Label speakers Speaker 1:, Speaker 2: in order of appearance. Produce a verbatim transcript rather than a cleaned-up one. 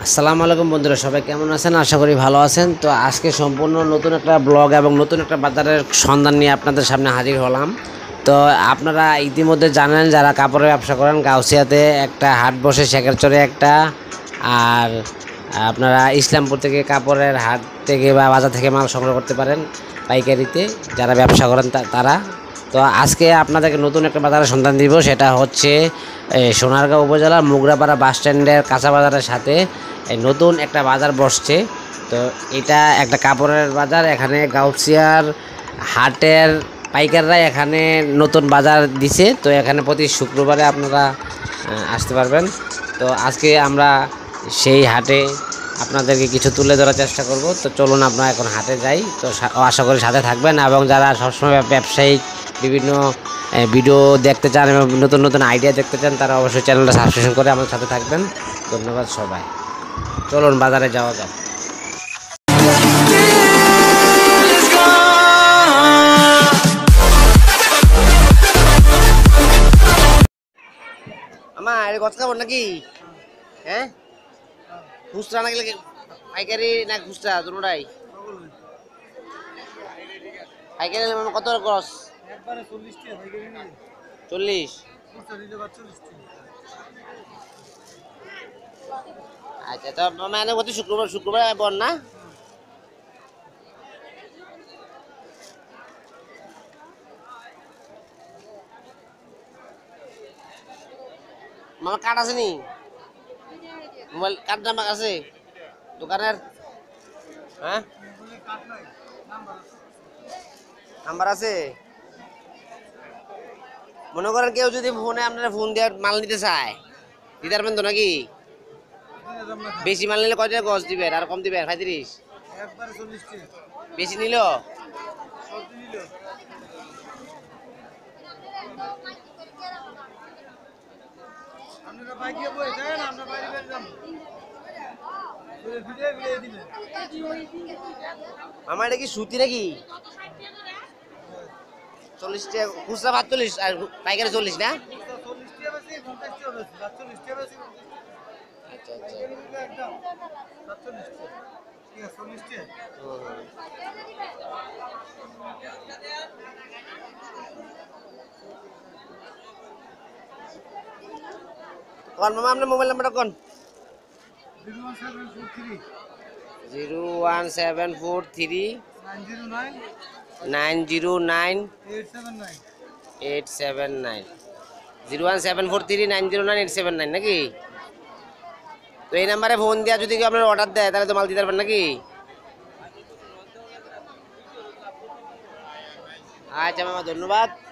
Speaker 1: আসসালামু আলাইকুম বন্ধুরা, সবাই কেমন আছেন? আশা করি ভালো আছেন। তো আজকে সম্পূর্ণ নতুন একটা ব্লগ এবং নতুন একটা বাজারের সন্ধান নিয়ে আপনাদের সামনে হাজির হলাম। তো আপনারা ইতিমধ্যে জানেন, যারা কাপড়ের ব্যবসা করেন, গাউসিয়াতে একটা হাট বসে, শেখেরচরে একটা, আর আপনারা ইসলামপুর থেকে কাপড়ের হাট থেকে বা বাজার থেকে মাল সংগ্রহ করতে পারেন পাইকারিতে, যারা ব্যবসা করেন তারা। তো আজকে আপনাদেরকে নতুন একটা বাজারের সন্ধান দিব, সেটা হচ্ছে সোনারগাঁও উপজেলার মুগরাপাড়া বাস স্ট্যান্ডের কাঁচা বাজারের সাথে নতুন একটা বাজার বসছে। তো এটা একটা কাপড়ের বাজার। এখানে গাউসিয়ার হাটের পাইকাররা এখানে নতুন বাজার দিছে। তো এখানে প্রতি শুক্রবারে আপনারা আসতে পারবেন। তো আজকে আমরা সেই হাটে আপনাদেরকে কিছু তুলে ধরার চেষ্টা করব। তো চলুন আমরা এখন হাটে যাই। তো আশা করি সাথে থাকবেন, এবং যারা সবসময় ব্যবসায়িক বিভিন্ন ভিডিও দেখতে চান এবং নতুন নতুন আইডিয়া দেখতে চান, তারা অবশ্যই চ্যানেলটা সাবস্ক্রাইব করে আমার সাথে থাকবেন। ধন্যবাদ সবাই। চলুন বাজারে যাওয়া যাক। আমার গছ কাপড় নাকি? হ্যাঁ, খুচরা না গেলে পাইকারি না খুচরা দুটোটাই? পাইকারি কত গছ? চল্লিশ। আচ্ছা, তো মানে প্রতি শুক্রবার শুক্রবার বল না? মামা কার্ড আছে নি? মোবাইল কার্ড নাম্বার আছে দোকানের? হ্যাঁ, নাম্বার আছে। মনে করেন কেউ যদি ফোনে আপনারা ফোন দিয়ে মাল নিতে চায়, দিতে পারবেন তো নাকি? বেশি মাল নিলে কয় টাকা গছ দিবেন, আর কম দিবেন? পঁয়ত্রিশ। বেশি নিল মামা, এটা কি সুতি নাকি? চল্লিশ টাকা খুচরা, পাঁচচল্লিশ আর পাইকারি চল্লিশ না? আচ্ছা কোন মামা, আপনার মোবাইল নাম্বারটা কোন? Zero one seven four three nine zero nine eight seven nine. Zero one seven four three nine zero nine eight seven nine নাকি? তো এই নাম্বারে ফোন দেওয়া যদি কেউ আপনার অর্ডার দেয়, তাহলে তো মাল দিতে পারবেন নাকি? আচ্ছা মামা, ধন্যবাদ।